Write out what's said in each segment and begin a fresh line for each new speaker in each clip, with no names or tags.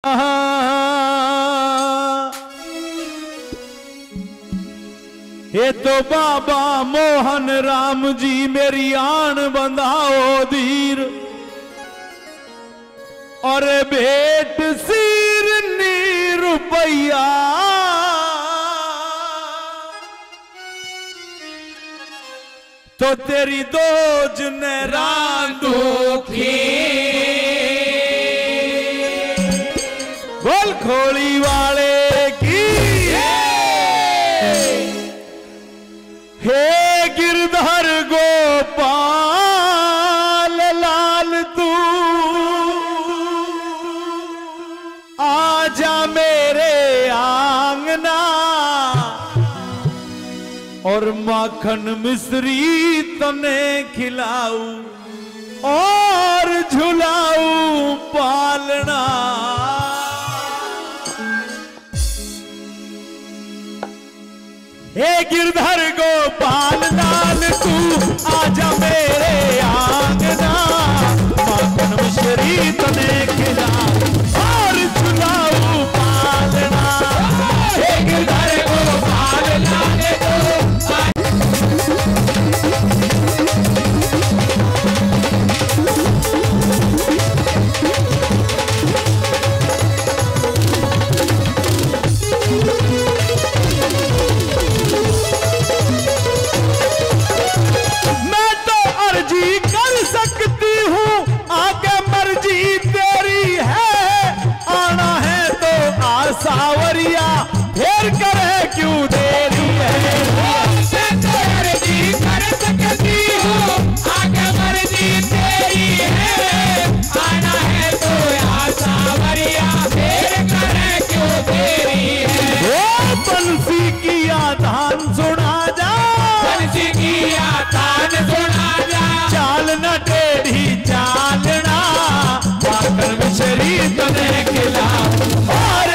ये तो बाबा मोहन राम जी मेरी आन बंधाओ धीर और भेंट सिर नी रुपया तो तेरी दोज ने रांदो की बोल खोली वाले की हे गिरधर गोपाल लाल तू आजा मेरे आंगना और माखन मिश्री तने खिलाऊं और झुलाऊं पालना। हे गिरधर गोपाल लाल तू आजा मेरे आंगना माखन मिश्री तने खिलाऊं और झुलाऊं पालना। हे गिरधर गोपाल लाल सावरिया फिर करे क्यों देरी है कर सकती हूँ आगे मर्जी तेरी है आना है तो यार सावरिया फिर करे क्यों देरी है। वो बंसी की आधान सुना जा बंसी की आधान सुना जा चाल न टेढ़ी चालना माखन मिश्री तने खिला और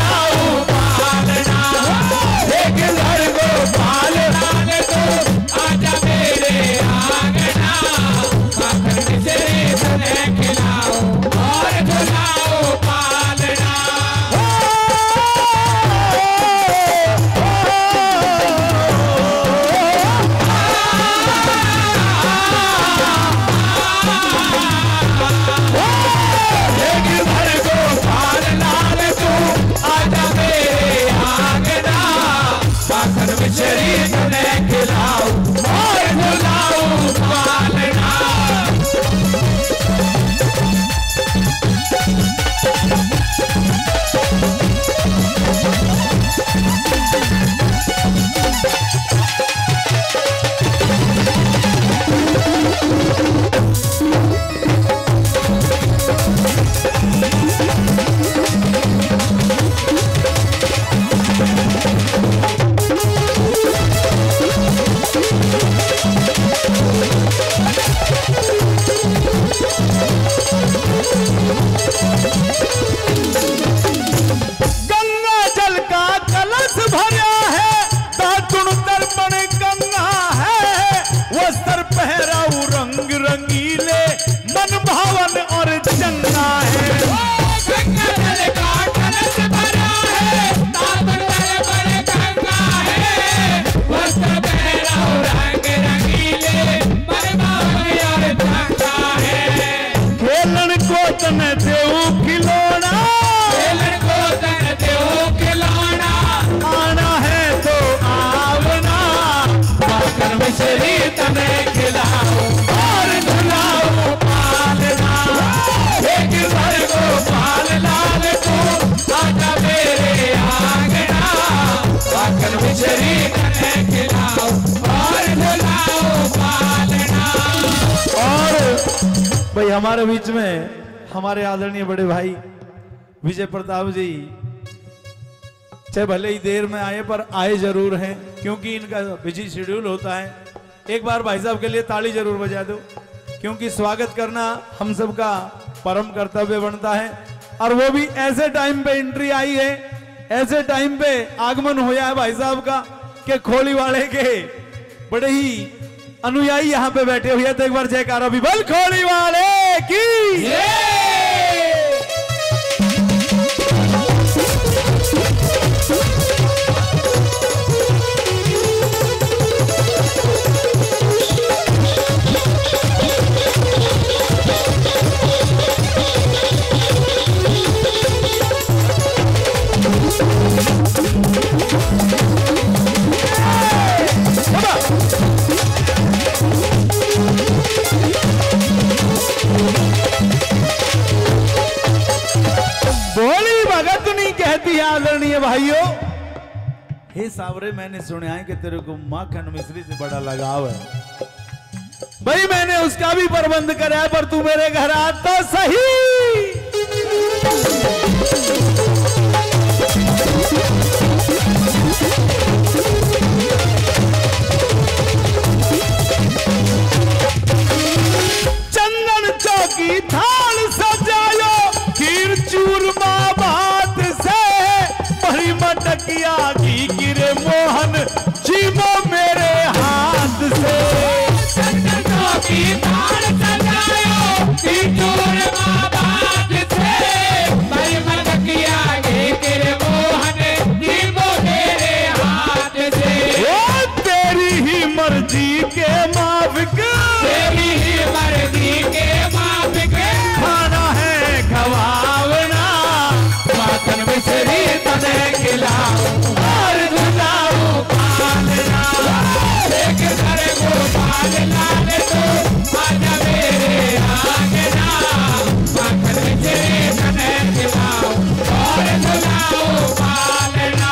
भाई हमारे बीच में हमारे आदरणीय बड़े भाई विजय प्रताप जी चाहे भले ही देर में आए पर आए जरूर हैं क्योंकि इनका बिजी शेड्यूल होता है। एक बार भाई साहब के लिए ताली जरूर बजा दो क्योंकि स्वागत करना हम सबका परम कर्तव्य बनता है और वो भी ऐसे टाइम पे एंट्री आई है, ऐसे टाइम पे आगमन होया है भाई साहब का कि खोली वाले के बड़े ही अनुयायी यहाँ पे बैठे हुए हैं। तो एक बार जयकारा भी बोल खोली वाले की। भगत नहीं कहती है आदरणीय भाइयों। हे सावरे, मैंने सुना है कि तेरे को माखन मिश्री से बड़ा लगाव है। भाई मैंने उसका भी प्रबंध करा है, पर तू मेरे घर आ तो सही। चंदन चौकी थाल सजायो, खीर चूरमा भात से, भरी मटकिया घी गिरे मोहन जीवो मेरे हाथ से।
चंदन चौकी थाल सजायो, खीर चूरमा भात से, भरी मटकिया घी गिरे मोहन जीवो मेरे हाथ से।
ओ तेरी ही मर्जी के माफिक,
तेरी ही मर्जी के माफिक,
खाना है खवावना,
माखन मिश्री तने खिलाओ और झुलाओ पालना। एक घर को पाल लाल तो आजा मेरे आंगना, माखन मिश्री तने खिलाओ और झुलाओ पालना।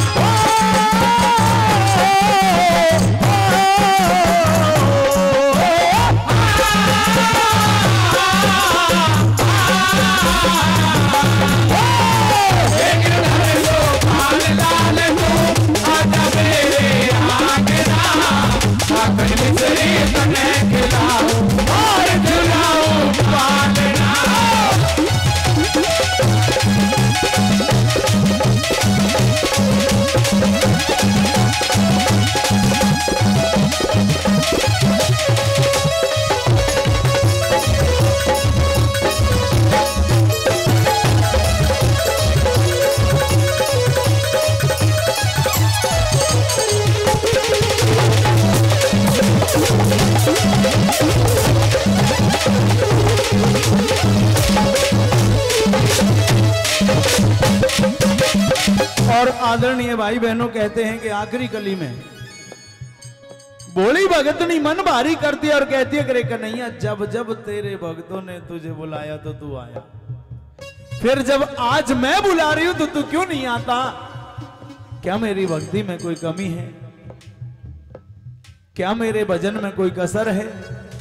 और आदरणीय भाई बहनों कहते हैं कि आखिरी कली में बोली भगतनी मन भारी करती है और कहती है करे कन्हैया, जब जब तेरे भक्तों ने तुझे बुलाया तो तू आया, फिर जब आज मैं बुला रही हूं तो तू क्यों नहीं आता? क्या मेरी भक्ति में कोई कमी है? क्या मेरे भजन में कोई कसर है?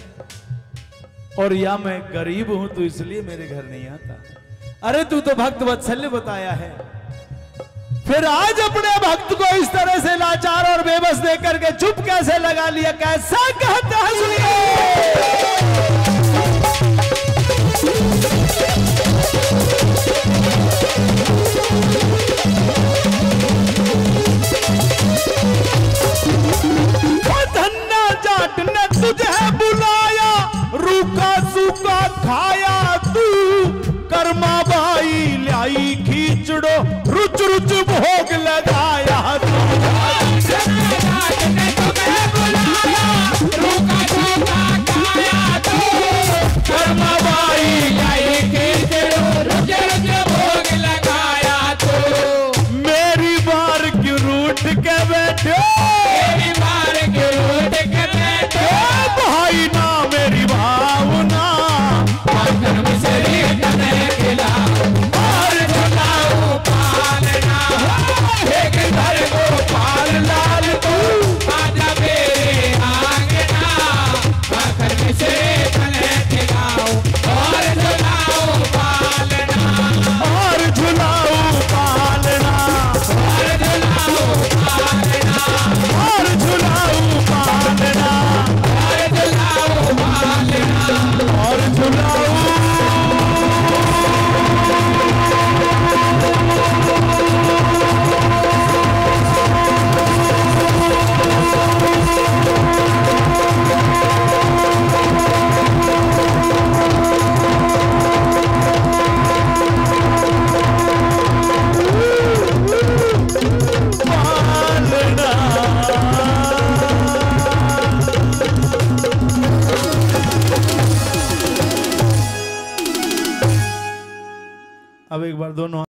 और या मैं गरीब हूं तो इसलिए मेरे घर नहीं आता? अरे तू तो भक्त वत्सल्य बताया है, फिर आज अपने भक्त को इस तरह से लाचार और बेबस देख करके चुप कैसे लगा लिया? कैसा कहता है सुनिए। धन्ना जाट ने तुझे बुलाया, रूखा सूखा खाया तू, कर्मा बाई लाई खींचड़ो, रुच रुच भोग लगाया तू।
कर्मा बाई लाई खींचड़ो, रुच रुच भोग लगाया तू।
मेरी बार क्यों रूठ के बैठे,
मेरी बार क्यों रूठ के बैठे,
भाई ना मेरी भावना,
माखन मिश्री तने खिलाओ और झुलाओ पालना। एक घर को पाल लाल तू आजा मेरे आंगना, माखन मिश्री तने खिलाओ और झुलाओ पालना।
और झुलाओ पालना,
और झुलाओ पालना,
और झुलाओ पालना,
और झुलाओ पालना,
और झुलाओ। अब एक बार दोनों